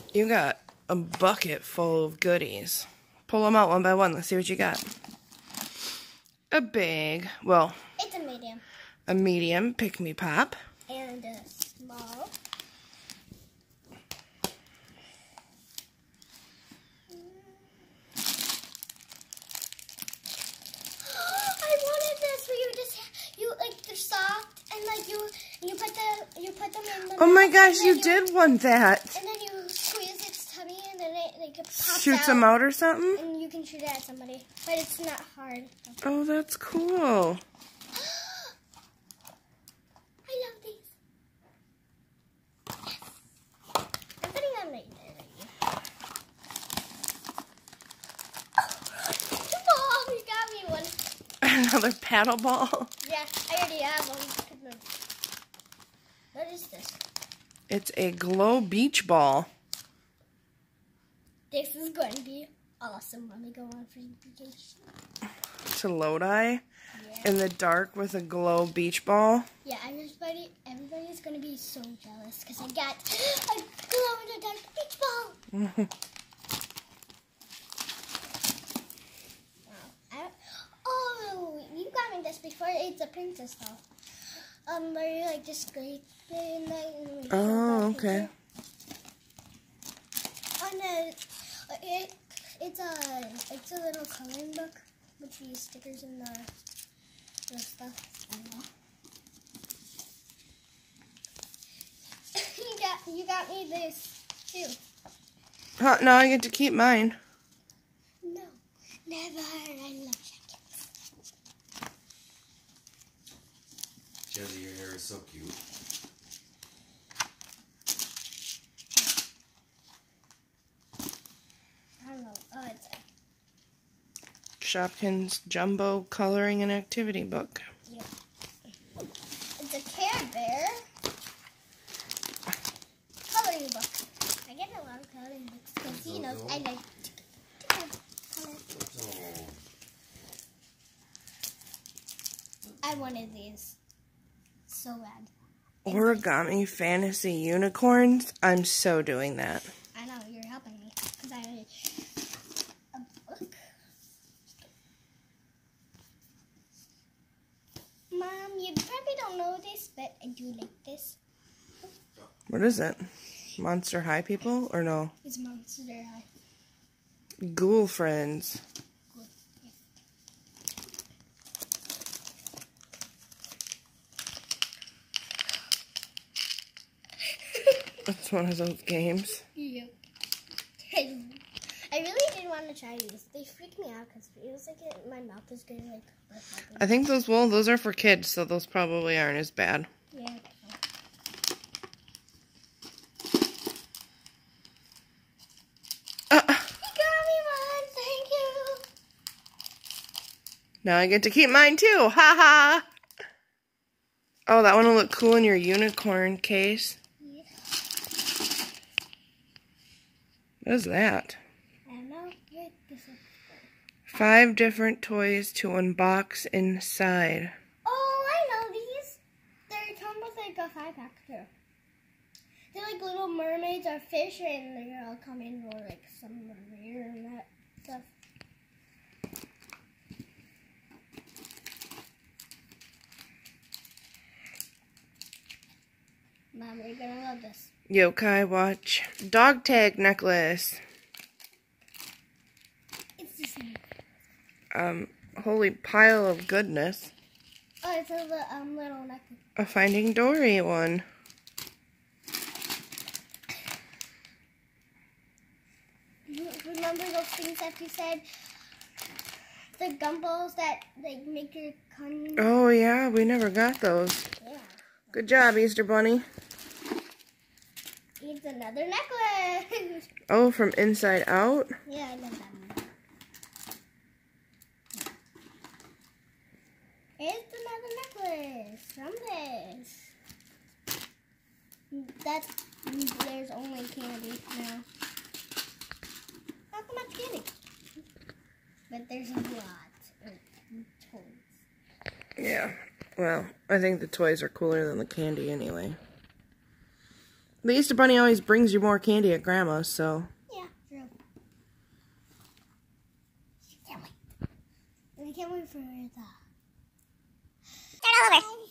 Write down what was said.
You got a bucket full of goodies. Pull them out one by one. Let's see what you got. A big, well, it's a medium. A medium Pick-Me Pop. And a small. I wanted this where you like they're soft and like you put them in the Oh my gosh, you did want that. And then you squeeze its tummy and then it pops Shoots them out or something? And you can shoot it at somebody. But it's not hard. Oh, that's cool. I love these. Yes. I'm putting them right there. Oh, you got me one. Another paddle ball. Yeah, I already have one. What is this? It's a glow beach ball. This is going to be awesome when we go on for vacation. To Lodi in the dark with a glow beach ball. Yeah, everybody's going to be so jealous because I got a glow in the dark beach ball. Wow. Oh, you got me this before. It's a princess doll. Where you like just scrape it and then. Oh, okay. It's a little coloring book with these stickers and the stuff. You got me this too. Huh, now I get to keep mine. No, never. I love jackets. Jesse, your hair is so cute. I don't know. Oh, it's Shopkins Jumbo Coloring and Activity Book. yeah. It's a Care Bear coloring book. I get a lot of coloring books because you know I like to color. I wanted these so bad. Origami Fantasy Unicorns. I'm so doing that. I know you're helping me because I already a book. Mom, you probably don't know this, but I do like this. What is it? Monster High people or no? It's Monster High. Ghoul Friends. Good. Yeah. That's one of those games. Yeah. I really did want to try these. They freak me out because it feels like my mouth is getting like. I think those are for kids, so those probably aren't as bad. Yeah. You got me one. Thank you. Now I get to keep mine too. Ha ha. Oh, that one will look cool in your unicorn case. Yeah. What is that? I don't know. Yeah, this is 5 different toys to unbox inside. Oh, I know these. They come with like a 5-pack too. They're like little mermaids or fish, and they all come in or like some rare and that stuff. Mom, you're gonna love this. Yokai Watch dog tag necklace. It's the same. Holy pile of goodness. Oh, it's a little necklace. A Finding Dory one. Remember those things that you said? The gumballs that like make your cunning. Oh yeah, we never got those. Yeah. Good job, Easter Bunny. It's another necklace. Oh, from Inside Out? Yeah, I love that one. It's another necklace from this. There's only candy now. Not so much candy. But there's a lot of toys. Yeah. Well, I think the toys are cooler than the candy anyway. The Easter Bunny always brings you more candy at Grandma's, so. Yeah, true. Can't wait. I can't wait for the... Start all over.